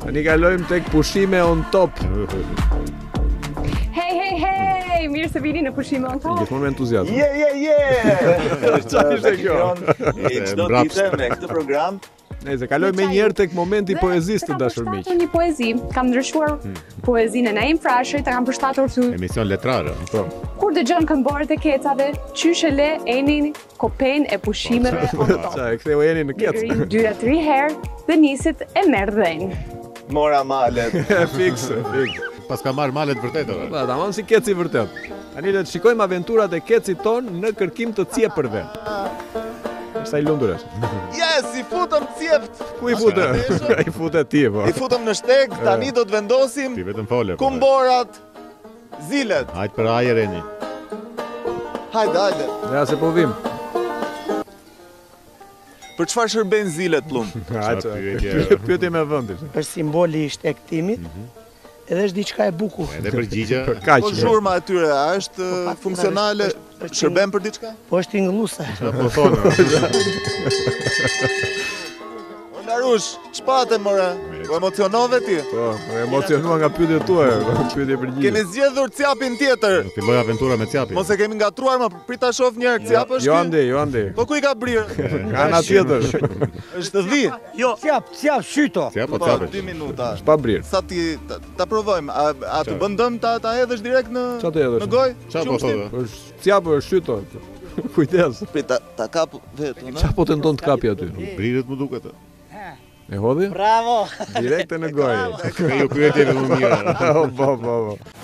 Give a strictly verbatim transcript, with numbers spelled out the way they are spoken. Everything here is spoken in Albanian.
Tani kalojmë tek pushime on top. Hej, hej, hej! Mirë se vini në pushime on top. Gjithmonë me entuziazëm. Je, je, je! Çfarë ishte kjo? E çdo ditë me këtë program. Nëse kaloj me njëherë tek momenti i poezisë të dashur miq. Kam një poezi, kam ndryshuar poezinë e Naim Frashërit, e kam përshtatur ty. Emision letrare. Po. Kur dëgjon këngëtarët e kecave, qysh e le enin kopen e pushimeve on top. Ça, e ktheu Eni në kec. Gri dyra tri herë dhe nisit e merr dhën. Mora malet. Fiks, fiks. Pas ka marrë malet vërtet edhe. Pa, tamam si keci vërtet. Tani le të shikojmë aventurat e kecit ton në kërkim të cijepërve. Sa i lundur është. Yes, i futëm cjept. Ku i futë? I futë ti po. I futëm në shteg, tani do të vendosim Ti vetëm fole. po. kumborat, zilet. Hajt për ajër Eni. Hajde, hajde. Ja se po vim. Për çfarë shërben zilet plum? Hajde. pyetje. Pyetje me vend. Është simboli i shtektimit, edhe është diçka e bukur. Edhe përgjigje. Kaq. Po zhurma e tyre, a është uh, funksionale? është- Shërben për diçka? Po është tingëlluese. Po thonë. O Narush, çpate more? Po emocionove ti? Po, po emocionua nga pyetjet tuaja, pyetje përgjigje. Kemi zgjedhur cjapin tjetër. Filloi aventura me Cjapin. Mos e kemi ngatruar, më prita shoh një herë cjap është Jo ky? andi, jo andi. Po ku i ka brirë? Nga ana tjetër. Është dhi. Jo, cjap, cjap, shyto. Cjap po Po, Cjapin. dy minuta. Pa brir. Sa ti ta, ta provojmë, a, a të bën dëm ta ta hedhësh direkt në Qa të hedhësh? në gojë? Qa po Qumshtin? thotë? Është cjapë, është shyto. Kujdes. Pri ta, ta kap vetë, Qa po tenton të kapi aty? Brirët më duket. E hodhi? Bravo. Direkte në gojë. Kjo pyetje më mirë. Po, po, po.